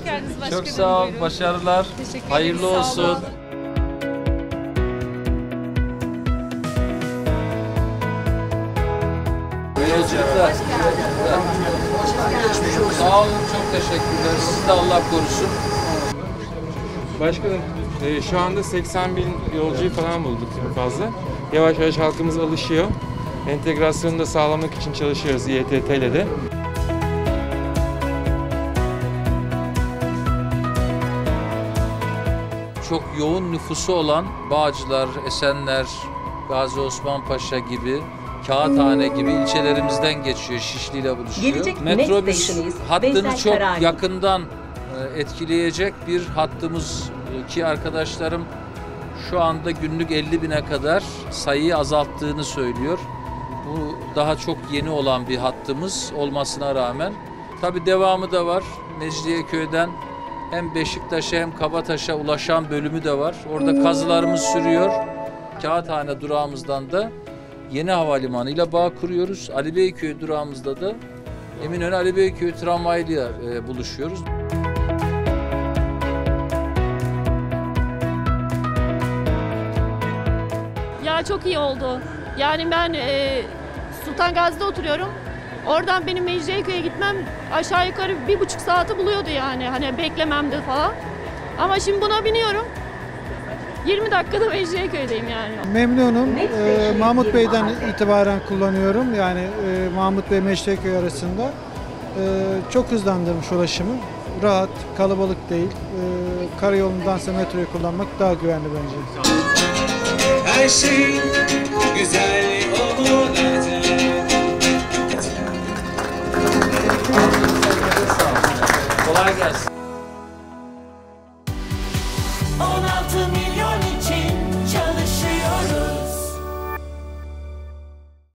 Hoş geldiniz başkanım. Çok sağ ol, Buyurun. başarılar. Teşekkür ederim. Hayırlı Sağ olsun. olun. Yolculuklar. Sağ olun, çok teşekkürler. Sizi de Allah korusun. Başkanım, şu anda 80 bin yolcuyu falan bulduk en fazla. Yavaş yavaş halkımız alışıyor. Entegrasyonu da sağlamak için çalışıyoruz İETT ile de. Çok yoğun nüfusu olan Bağcılar, Esenler, Gazi Osman Paşa gibi, Kağıthane gibi ilçelerimizden geçiyor, Şişli ile buluşuyor. Gelecek Metrobüs Next Station'ız. hattını Veysel çok Karani. yakından etkileyecek bir hattımız ki arkadaşlarım şu anda günlük 50 bine kadar sayıyı azalttığını söylüyor. Bu daha çok yeni olan bir hattımız olmasına rağmen. Tabii devamı da var. Mecidiyeköy'den hem Beşiktaş'a hem Kabataş'a ulaşan bölümü de var. Orada kazılarımız sürüyor. Kağıthane durağımızdan da Yeni Havalimanı ile bağ kuruyoruz. Ali Beyköy durağımızda da Eminönü Ali Beyköy tramvayıyla buluşuyoruz. Ya çok iyi oldu. Yani ben Sultan Gazi'de oturuyorum. Oradan benim Mecidiyeköy'e gitmem aşağı yukarı 1,5 saati buluyordu yani. Hani beklememdi falan. Ama şimdi buna biniyorum. 20 dakikada Mecidiyeköy'deyim yani. Memnunum. Mahmut Bey'den itibaren kullanıyorum. Yani Mahmut Bey Mecidiyeköy arasında. Çok hızlandırmış ulaşımı. Rahat, kalabalık değil. Karayolundansa metroyu kullanmak daha güvenli bence. Her şey güzel olacak. Kolay gelsin.